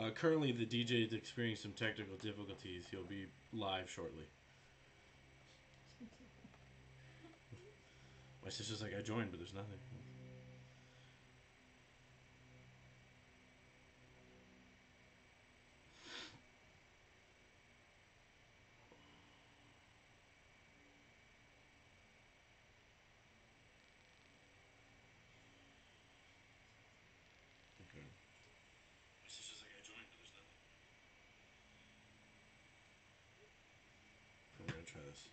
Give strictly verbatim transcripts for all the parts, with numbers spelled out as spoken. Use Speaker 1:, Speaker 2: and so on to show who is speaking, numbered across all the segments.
Speaker 1: Uh, currently, the D J is experiencing some technical difficulties. He'll be live shortly. My sister's like, I joined, but there's nothing. Okay. My sister's like, I joined, but there's nothing. I'm gonna try this.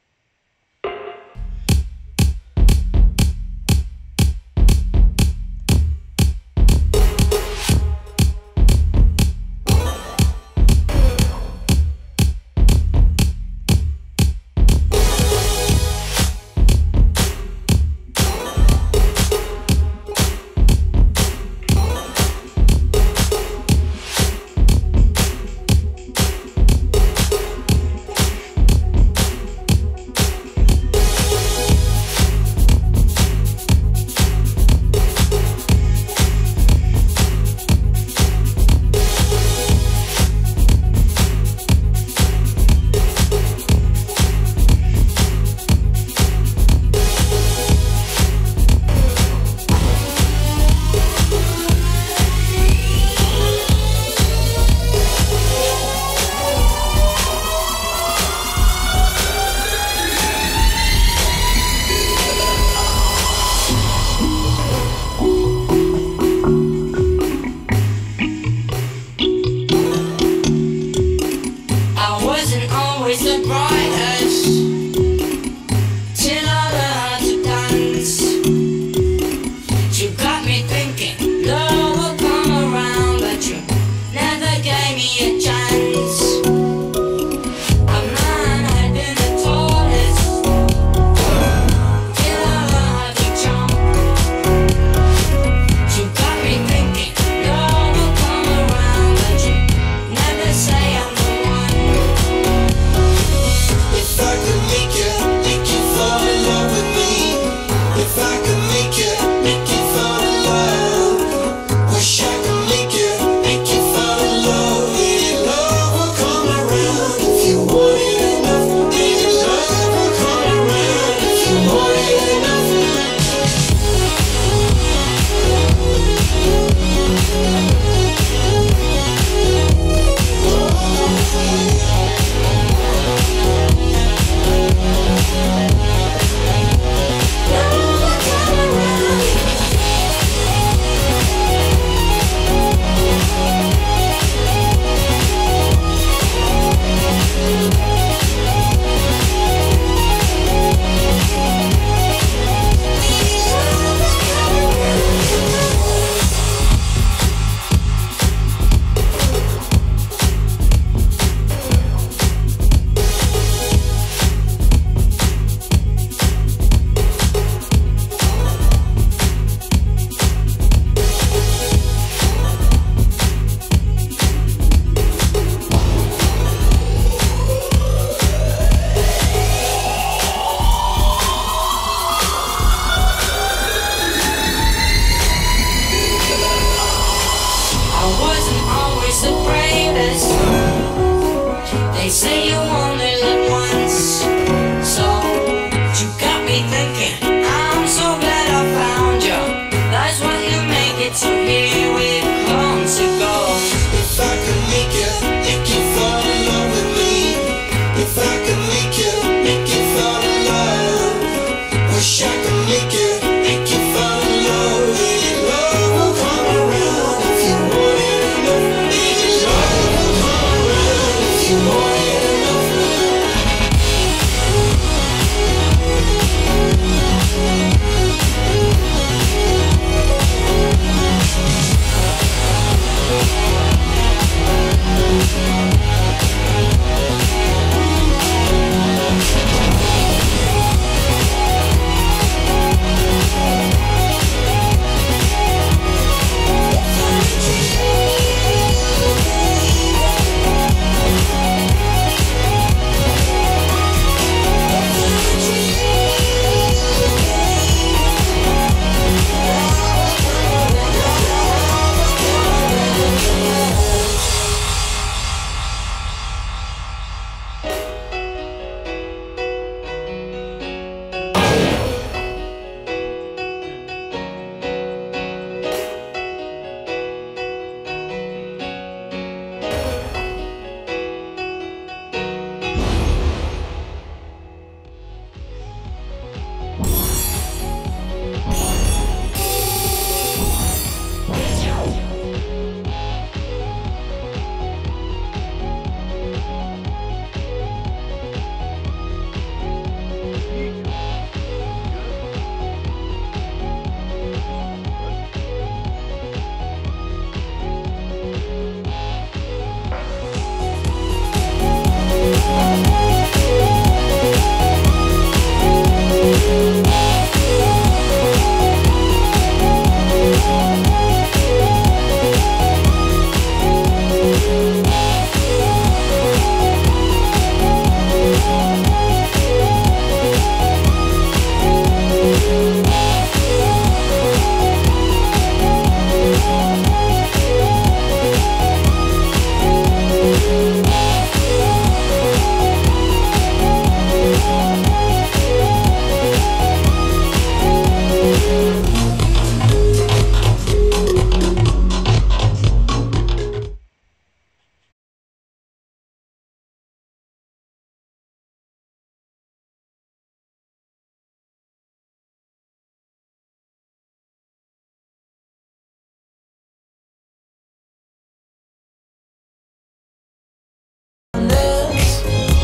Speaker 2: More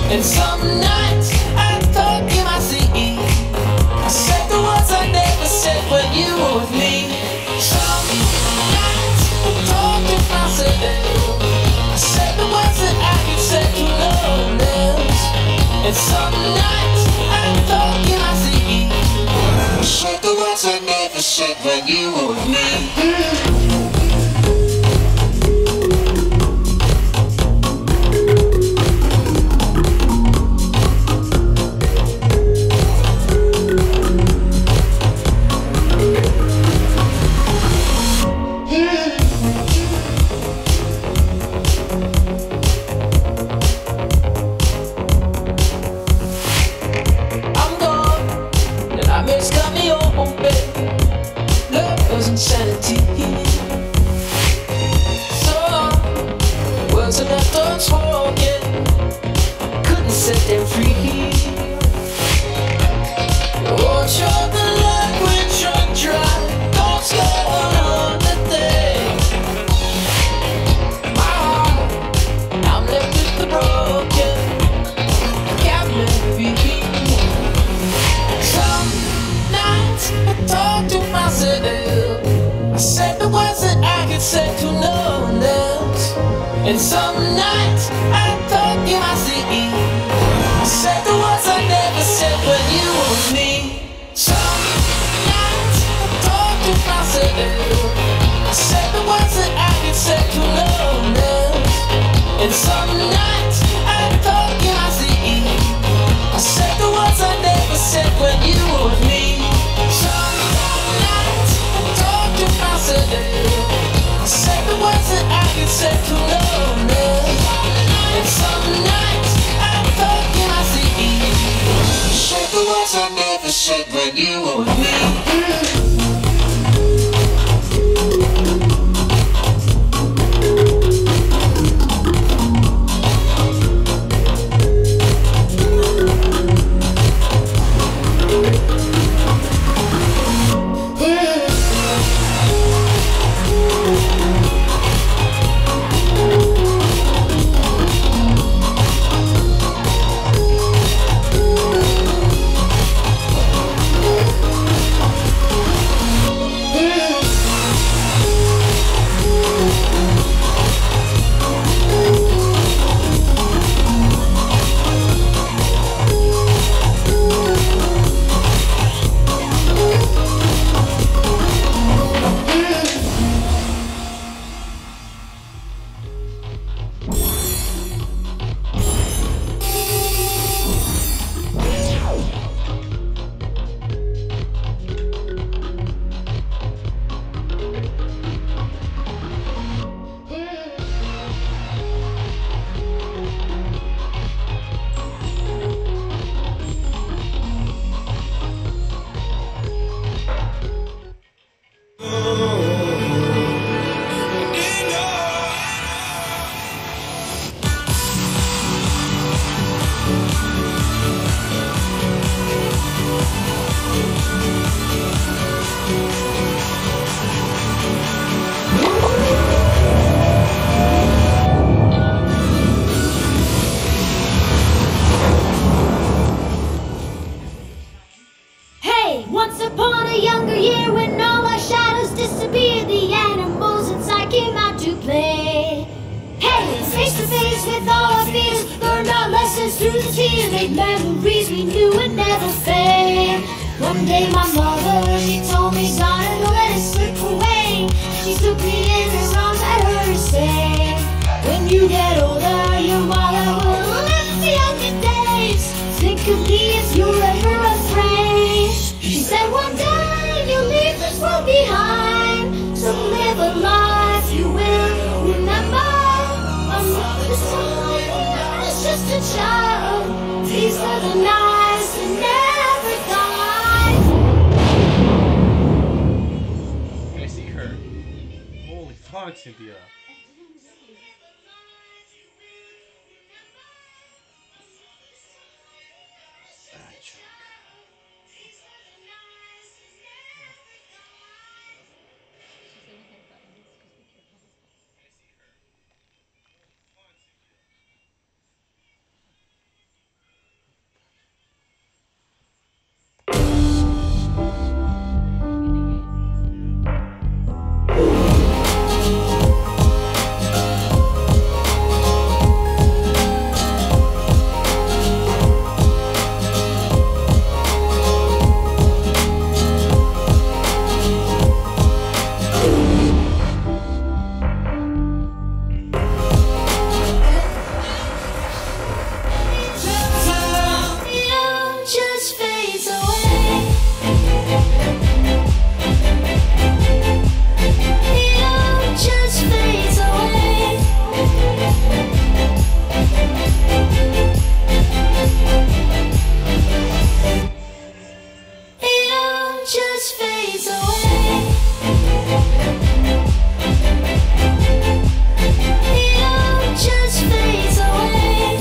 Speaker 2: And some nights I thought you might see. I said the words I never said when you were with me. Some nights I talked to myself. I said the words that I could say to no one else. And some nights I thought you might see. I said the words I never said when you were with me. Nightmares got me open. Love was insanity. So words are left unspoken. Couldn't set them free. Won't show the language undry. Thoughts go on the thing. My heart, I'm left with the broken. Can't let me be. I talked to myself. I said the words that I could say to no one else. And some nights I thought you might see. I said the words I never said when you were with me. Some nights I talked to myself. I said the words that I could say to no one else. And some nights I thought you might see. I said the words I never said when you were with me. I said the words that I could say to no one else. And some nights I thought you might see. I said the words I never said when you were with me.
Speaker 3: Once upon a younger year, when all our shadows disappeared, the animals inside came out to play. Hey, face to face with all our fears, learned our lessons through the tears, made memories we knew would never fade. One day my mother, she told me, son, don't let it slip away. She took me in her arms, I heard her say, when you get older, your mother will live the younger days. Think of me if you're ever afraid. She said one day you'll leave this world behind, so live a life you will remember. I'm not the time, I was just a child. These are the nights that never die.
Speaker 1: I see her. Holy fuck, Cynthia.
Speaker 3: just fades away. It all just fades away.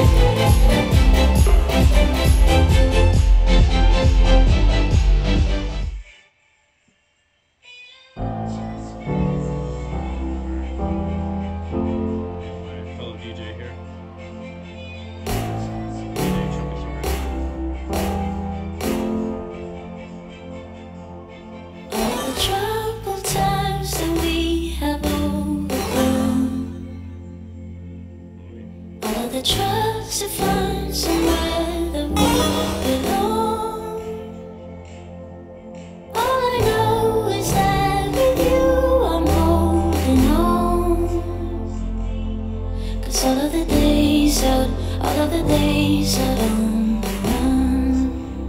Speaker 1: My fellow D J here. D J Chuck is
Speaker 3: All the troubled times that we have overcome, all of the tries to find somewhere that we belong. All I know is that with you I'm holding on. 'Cause all of the days out, all of the days out on the run.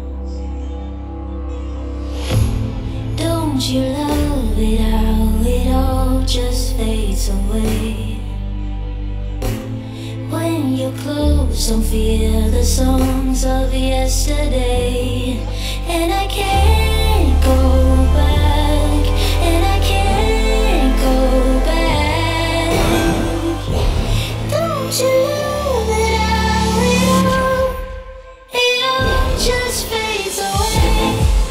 Speaker 3: Don't you love it how it all just fades away? When you're close, don't fear the songs of yesterday. And I can't go back, and I can't go back. Don't you love it how it all, it all just fades away.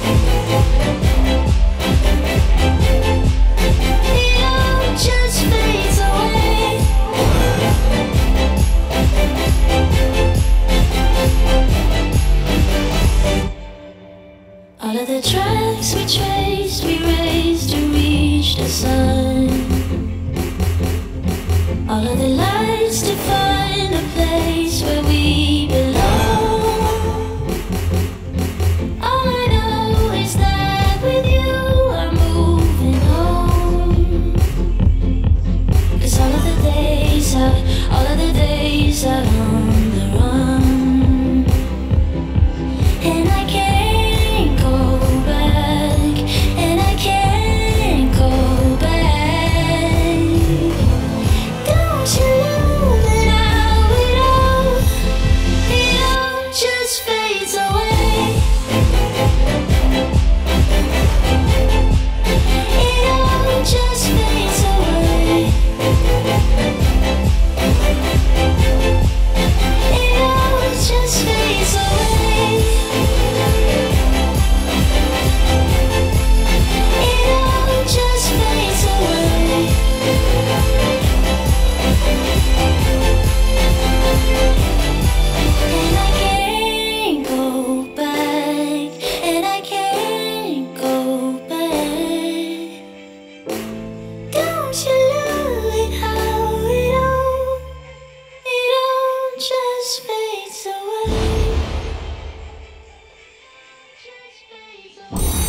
Speaker 3: It all just fades away. All of the tracks we traced, we raced to reach the sun. All of the lights to find a place where we belong. All I know is that with you I'm moving on. 'Cause all of the days out, all of the days out on the run. And I can't go back, and I can't go back. Don't you love it how it all, it all just fades away. It all just fades away. It all just fades away. It all just fades away. And I can't go back, and I can't go back. Don't you love it how it all, it all just fades away. Just fades away.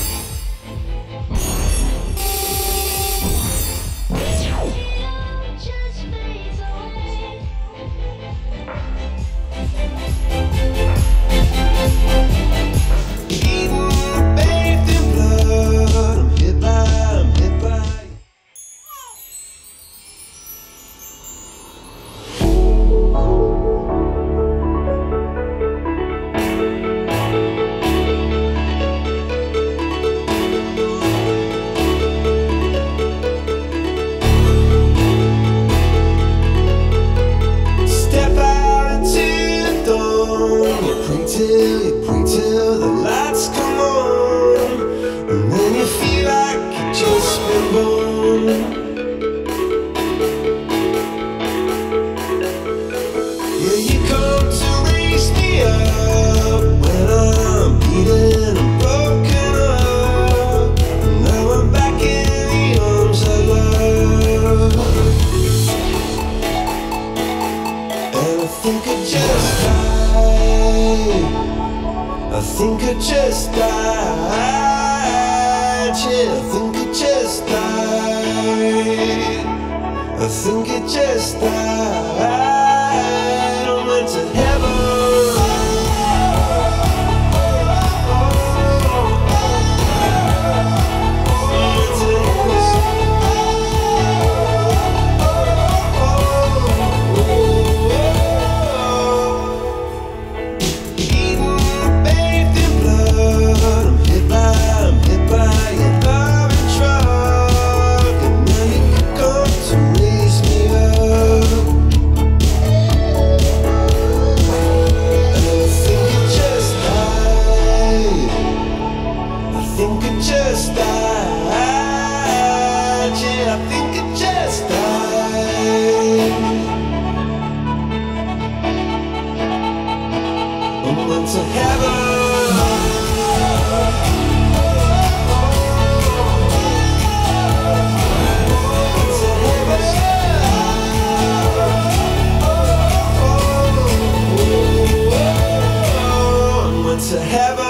Speaker 3: It all just fades away.
Speaker 2: Even bathed in blood, I'm hit by, I'm hit by. Step out into the dawn. You pray till, you pray till the lights come on, and then you feel like you just been born. Yeah, you come to raise me up when I'm beaten and broken up. And now I'm back in the arms of love. And I think I just died. I think I just died. Yeah, I think I just died. I think I just died. I went to heaven. Even bathed in blood, I'm hit by, I'm hit by. think I just died. Yeah, I think I just died. I went to heaven. To heaven.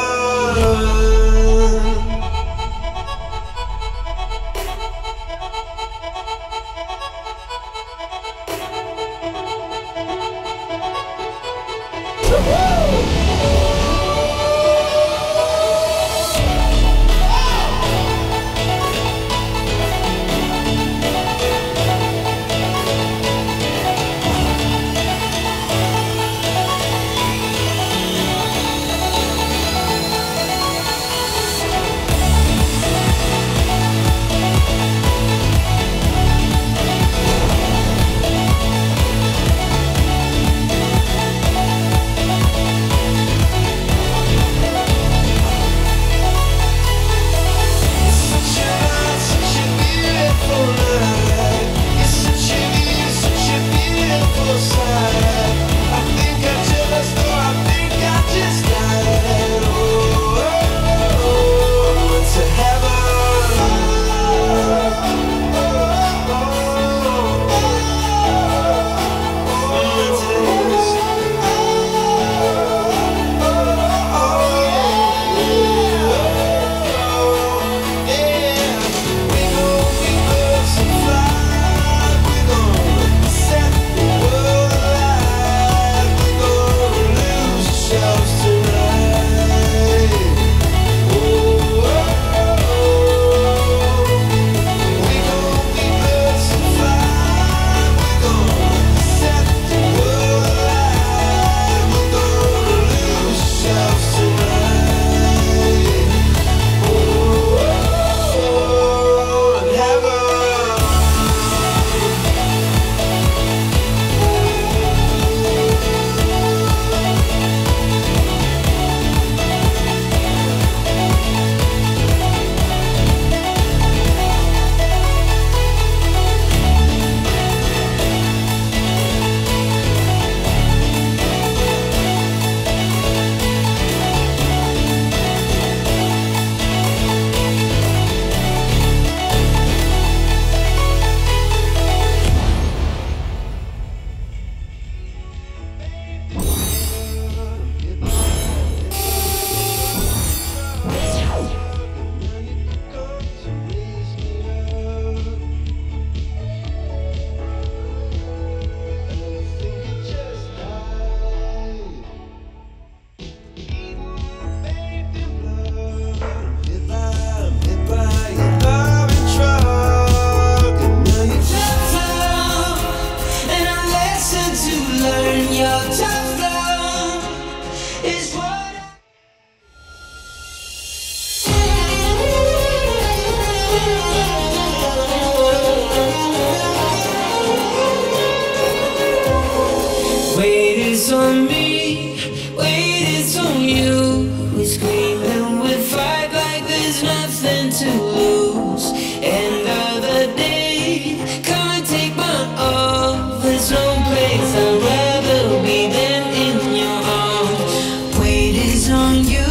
Speaker 4: Weight is on me, weight is on you. We scream and we fight like there's nothing to lose. End of the day, come and take my all. There's no place I'd rather be than in your arms. Weight is on you,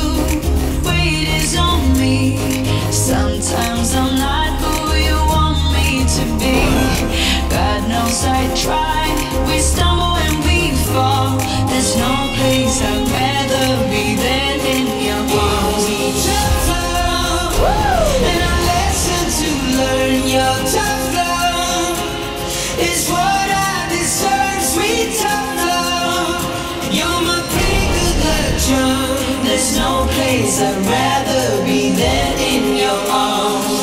Speaker 4: weight is on me. Sometimes I'm not who you want me to be. God knows I tried, we stumble and we fall. There's no place I'd rather be than in your arms. Tough love, and I lesson to learn. Your tough love is what I deserve. Sweet tough love, you're my pretty good luck charm. There's no place I'd rather be than in your arms.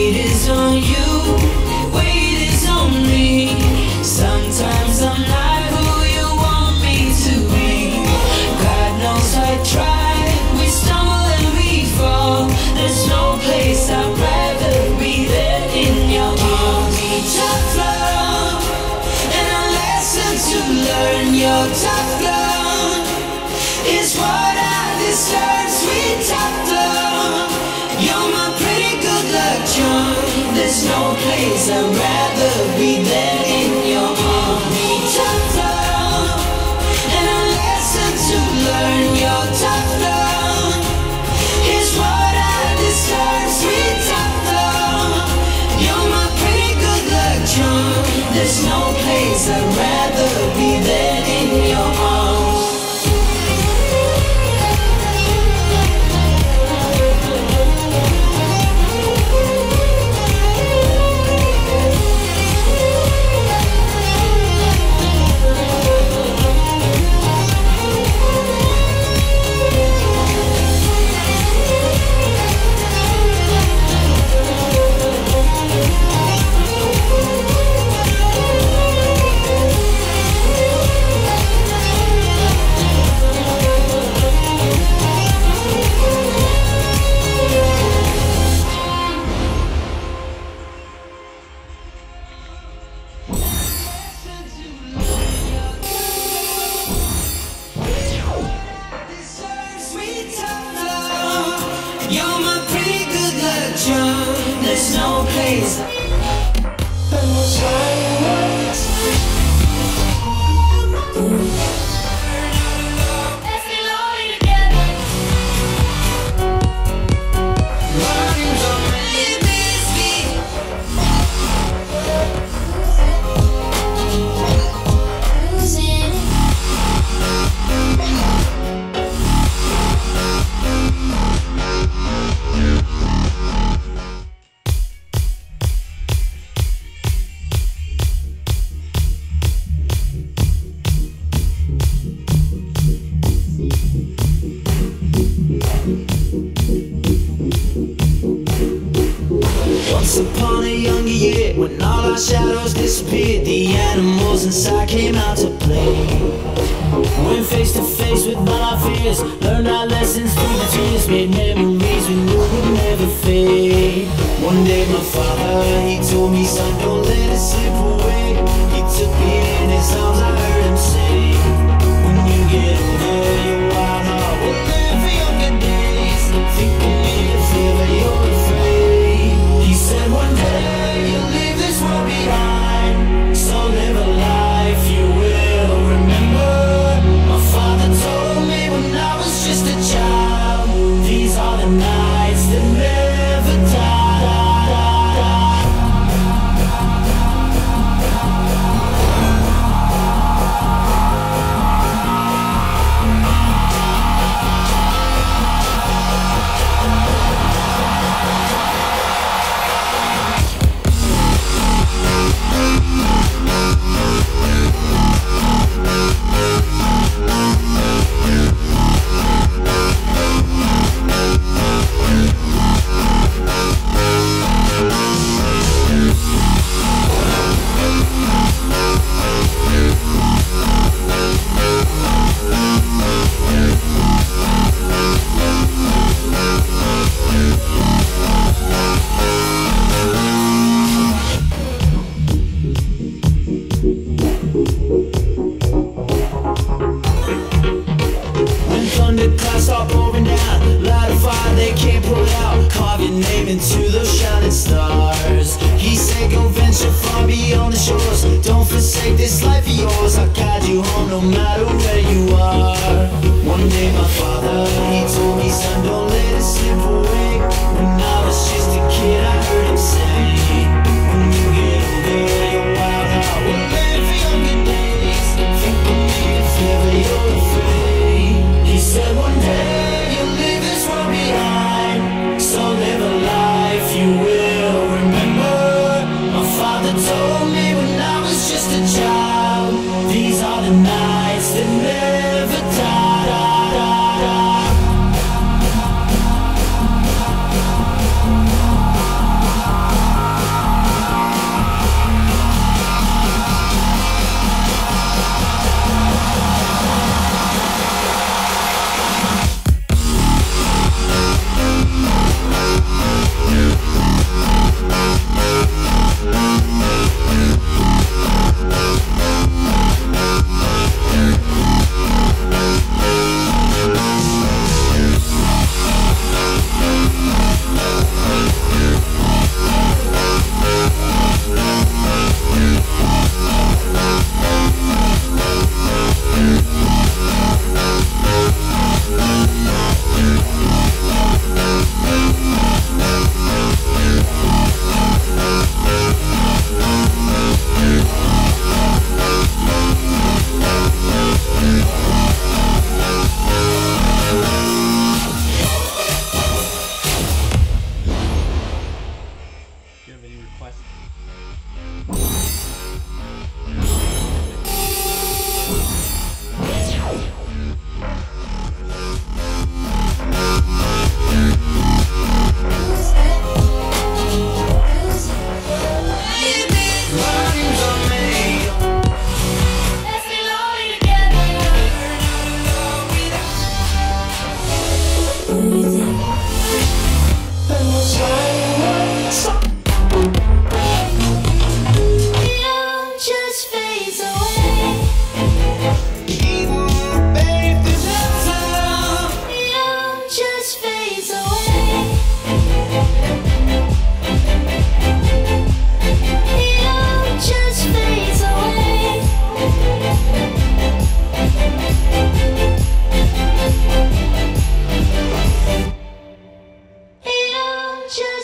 Speaker 4: weight is on you, weight is on me. Sometimes I'm not who you want me to be. God knows I try, we stumble and we fall. There's no place I'd rather be than in your arms. Tough love, and a lesson to learn. Your tough love is what I deserve. Sweet tough love, you're my pretty good luck charm. There's no place I'd rather be than in your arms. Tough love, and a lesson to learn. Your tough love is what I deserve. Sweet tough love, you're my pretty good luck charm. There's no place I'd rather be than in your arms. You're my pretty good luck charm. There's no place. Once upon a younger year, when all our shadows disappeared, the animals inside came out to play. Went face to face with all our fears, learned our lessons through the tears, made memories we knew would never fade. One day my father, he told me, son, don't let it slip away. He took me in his arms, I heard him say, when you get older, your wild heart will live for younger days. Think you need to feel that you're afraid. He said one day you'll leave this world behind, so live a life you will remember. My father told me when I was just a child, these are the nights that never die. Start pouring down, light a fire they can't put out, carve your name into those shining stars. He said go venture far beyond the shores, don't forsake this life of yours. I'll guide you home no matter where you are. One day my father, he told me, son, don't let it slip away. When I was just a kid I heard him say, when you get older your wild heart will live for younger days. Think of me if ever you're afraid. He said one day you'll leave this world behind, so live a life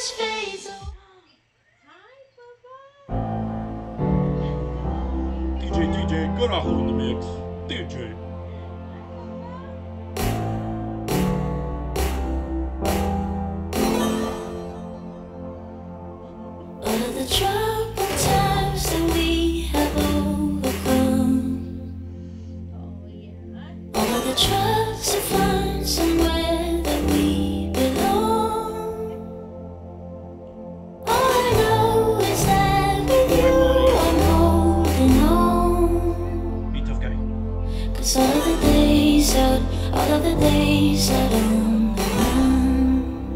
Speaker 3: just fades away.
Speaker 1: D J, D J, Carajo in the mix. D J.
Speaker 3: All of the troubled times that we have overcome, all of the tries to find somewhere that we belong. All I know is that with you I'm holding on.
Speaker 1: Be tough guy.
Speaker 3: Cause all of the days out, all of the days out on the run.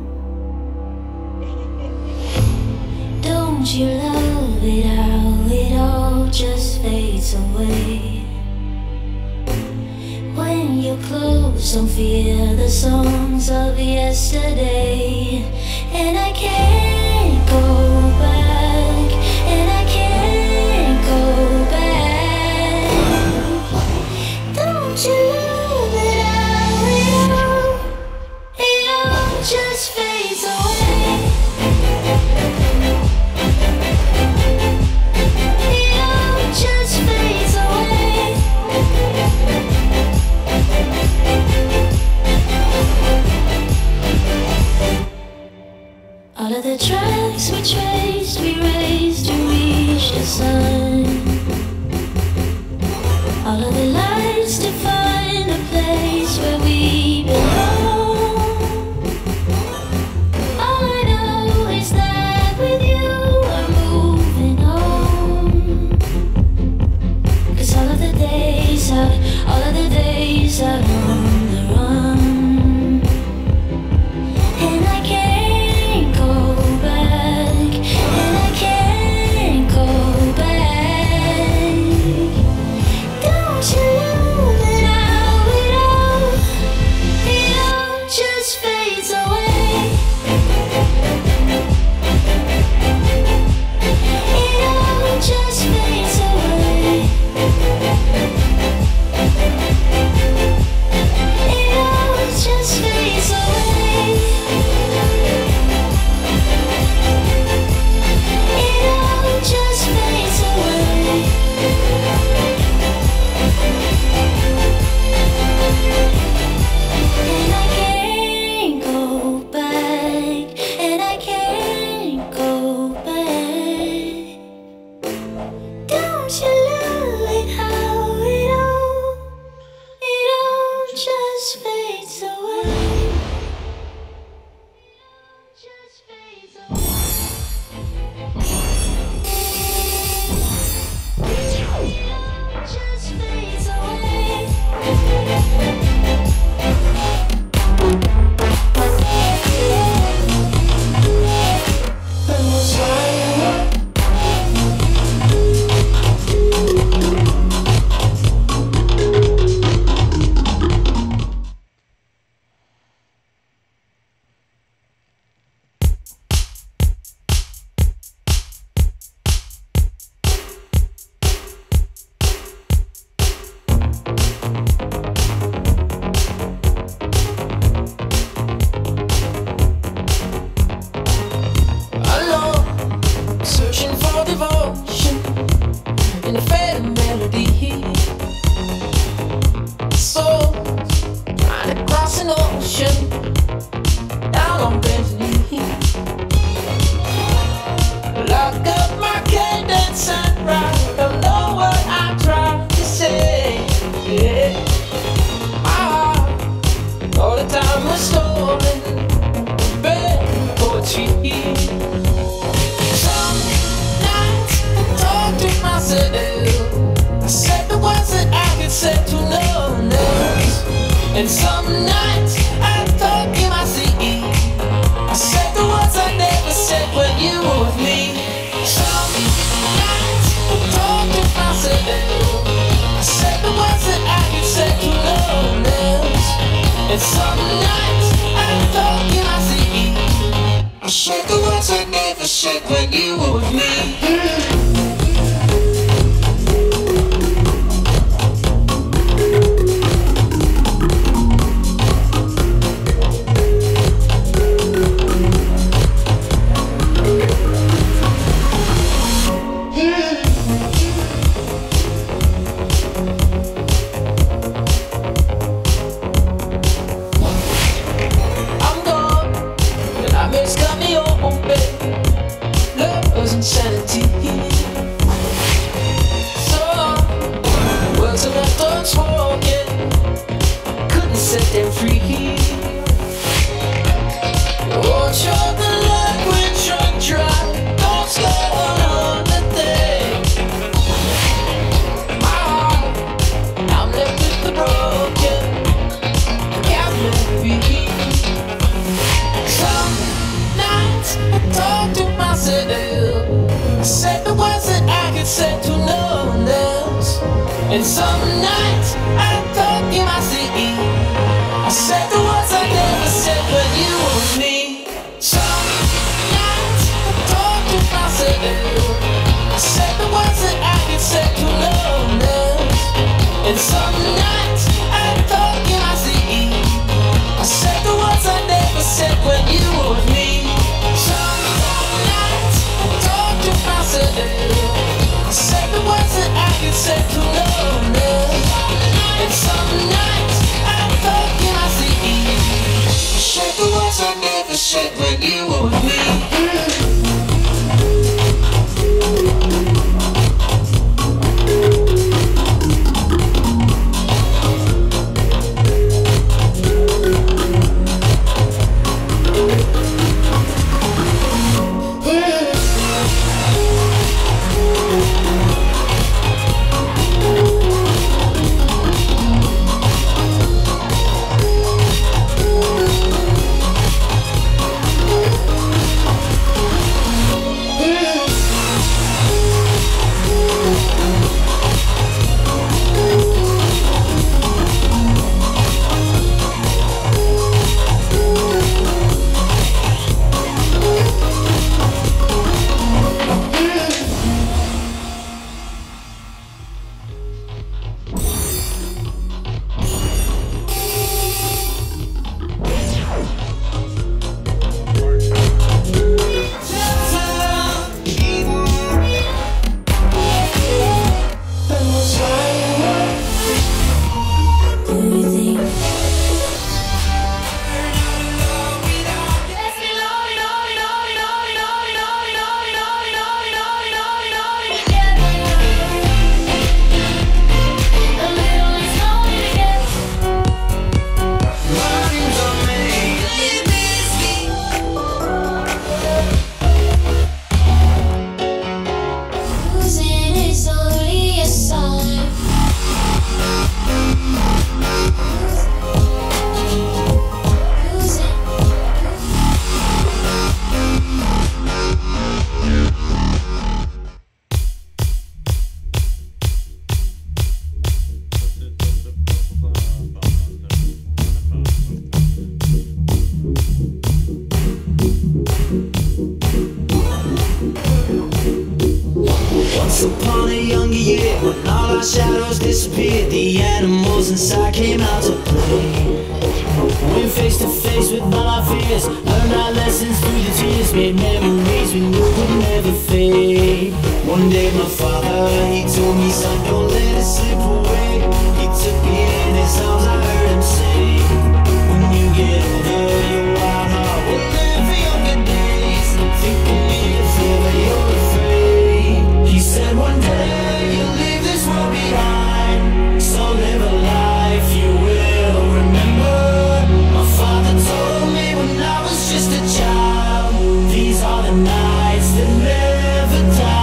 Speaker 3: Don't you love it how it all just fades away? When your clothes don't feel the songs of yesterday, and I can't go back, and I can't go back. Don't you love it how it all, it all just fades away? It all just fades away. All of the tracks we traced, we raced to reach the sun. All of the lights to find a place where we belong. All I know is that with you I'm moving on. Cause all of the days out, all of the days out on the run. And I can't go back, and I can't go back. Don't you love it how it all, it all just fades away? It all just fades away. It all just fades away. It all just fades away. And I can't go back, and I can't go back. Don't you love it how it all, it all just fades away. Just fades away. Just fades away. And was lying. Alone, searching for devotion in a fading melody. So, trying to cross an ocean down on bended knee. Lock up my cadence and write. Don't know what I'm trying to say. Yeah. My heart, all the time was stolen. Bad poetry. Some nights I talk to myself. I said the words that I could say to no one else. And some nights I talk in my sleep. I said the words I never said when you were with me. Some nights I talk to myself. I said the words that I could say to no one else. And some nights I talk in my sleep. I said the words I never said when you were with me.
Speaker 2: myself. I said the words that I could say to no one else. And some nights I thought you might see. I said the words I never said when you were with me. Some nights I talked to myself. I said the words that I could say to no one else. And some nights I thought you might see. I said the words I never said when you were with me. Some nights I talked to myself. I said the words that I could say to no one else. And some nights I thought you might see. I said the words I never said when you were with me.
Speaker 4: Once upon a younger year, when all our shadows disappeared, the animals inside came out to play. Went face to face with all our fears, learned our lessons through the tears, made memories we knew would never fade. One day my father, he told me, son, don't let it slip away. He took me in his arms, I heard him say, when you get older, your wild heart will live for younger days. Think when you feel that you're afraid. He said one day you'll leave this world behind, so live a life you will remember. My father told me when I was just a child, these are the nights that never die.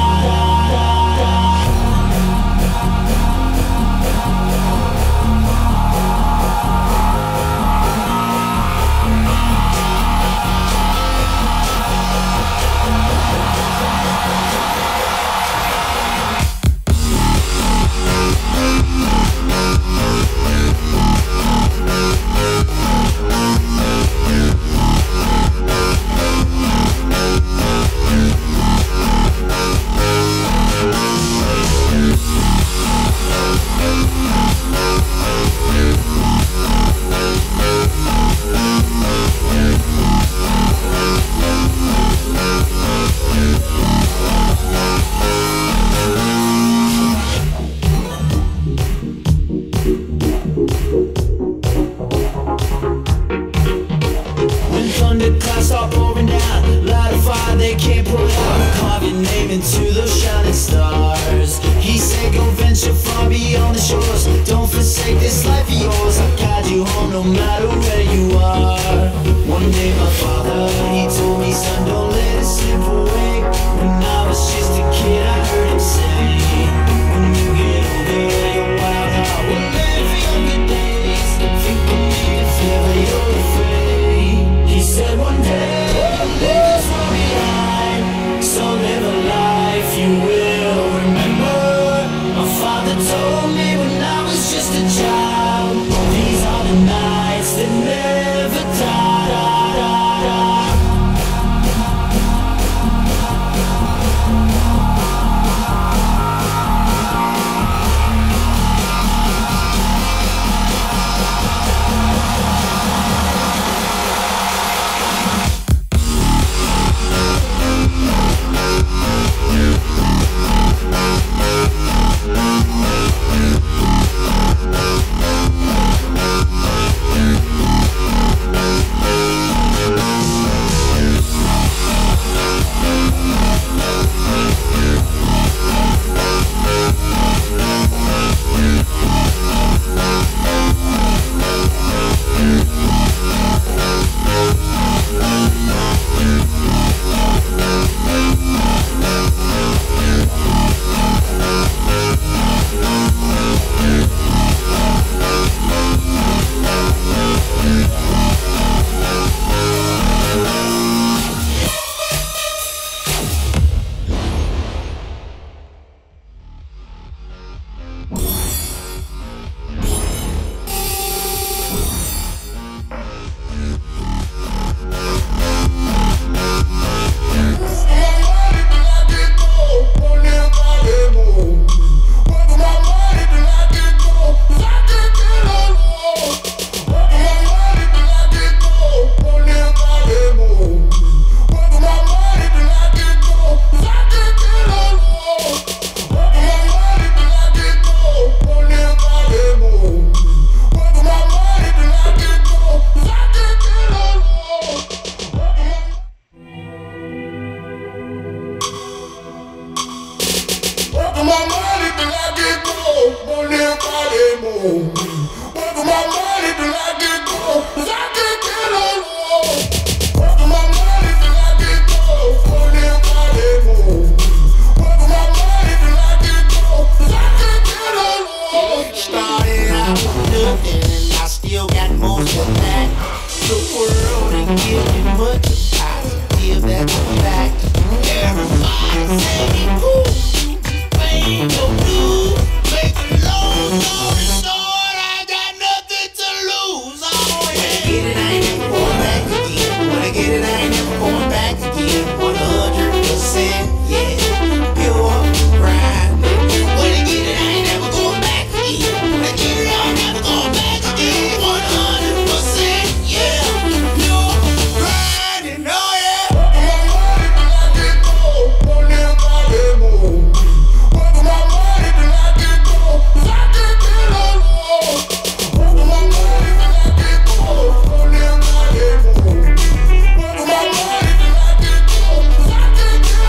Speaker 4: Thunderclouds start pouring down, light a fire they can't put out, carve your name into those shining stars. He said go venture far beyond the shores, don't forsake this life of yours. I'll guide you home no matter where you are. One day my father, he told me, son, don't let it slip away. When I was just a kid I heard him say, when you get older your wild heart will live for younger days. Think when you feel that you're afraid. He said one day you'll leave this world behind, so
Speaker 2: Working my money till I get gold, won't nobody move me. Working my money till I get gold, 'cause I can't get along. Working my money till I get gold, won't nobody move me. Working my money till I get gold, 'cause I can't get along.
Speaker 5: Started out with nothing and I still got most of that. The world ain't giving much of positive, that's a fact. Everybody say, ooh, ain't no blue. Make a long story short, I got nothing to lose. Oh yeah. When I get it, I ain't never going back again. When I get it, I ain't never going back again. one hundred percent, yeah, pure grind. When I get it, I ain't never going back again. When I get it, I ain't never going back again. one hundred percent, yeah, pure grinding, oh yeah.
Speaker 2: Working my money till I get gold, won't nobody move me. Working my money till I get gold, 'cause I can't get along. Working my money till I get gold, won't nobody move me. Working my money till I get gold, 'cause I can't get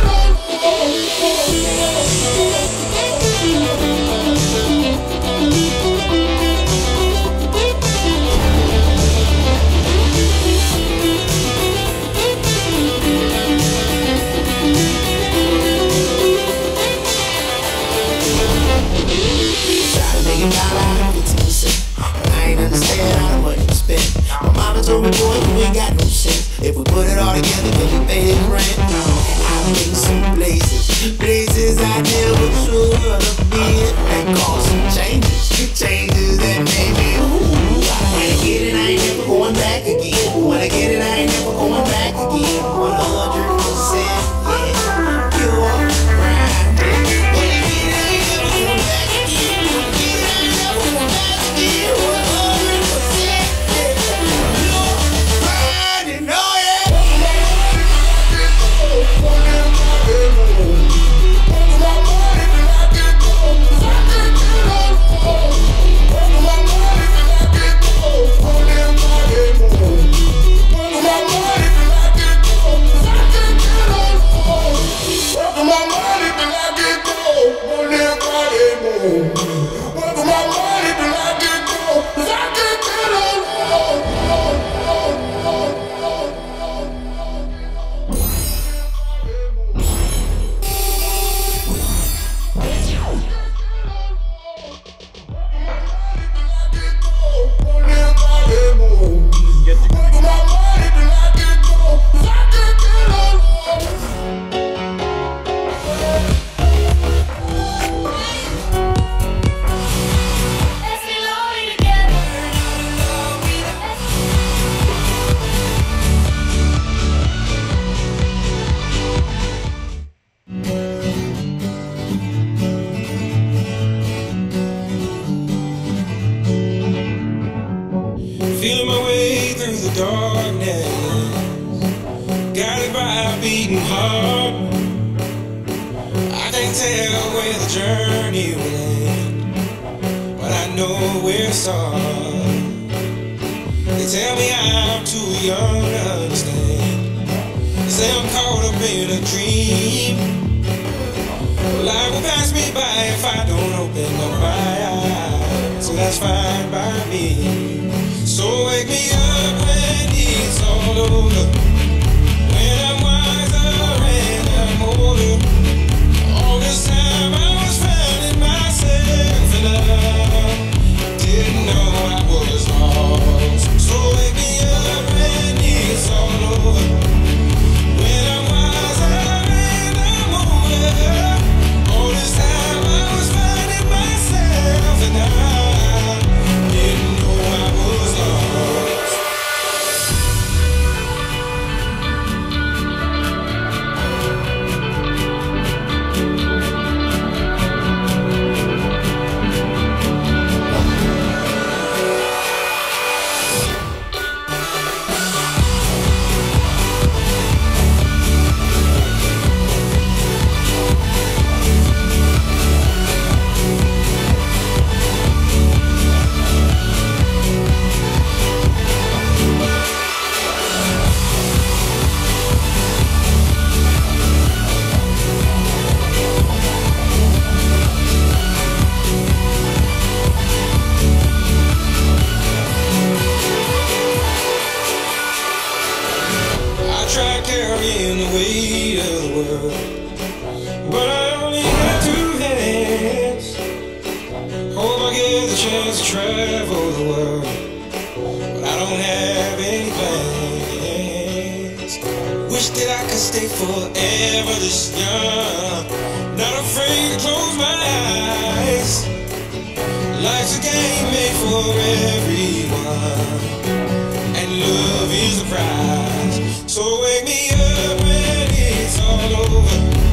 Speaker 5: Try to make it out out of fifty percent. I ain't understand how much you spend. My mama told me, boy, you ain't got no sense. If we put it all together, can we pay his rent? I've been some places, places I never should have been. That caused some changes, changes that made me ooh. When I get it, I ain't never going back again. When I get it, I ain't never going back again. one hundred percent, yeah, pure grind. When I get it, I ain't never going back again. When I get it, I ain't never going back again. one hundred percent, yeah, pure grinding, oh yeah.
Speaker 2: won't nobody move me. Working my money till I get gold, 'cause I can't get along. Working my money till I get gold, won't nobody move me. Working my money till I get gold, 'cause I can't get along. Working my money till I get gold, won't nobody move me. Working my money till I get gold, 'cause I can't get along. Won't nobody move me.
Speaker 1: Get to
Speaker 2: Working my money till I get gold, 'cause I can't get along.
Speaker 3: Let's be lonely together.
Speaker 4: Feeling my way through the darkness, guided by a beating heart. I can't tell where the journey will end, but I know where to start. They tell me I'm too young to understand. They say I'm caught up in a dream. Life will pass me by if I don't open up my eyes, so that's fine by me. So wake me up when it's all over, when I'm wiser and I'm older. All this time I was finding myself and I didn't know I was lost. So wake me up when it's all over, when I'm wiser and I'm older. All this time I was finding myself and I didn't know I was lost.
Speaker 6: the weight of the world. But I only have two hands. Hope I get the chance to travel the world, but I don't have any plans. Wish that I could stay forever this young, not afraid to close my eyes. Life's a game made for everyone, and love is the prize. So wake me up when it's all over.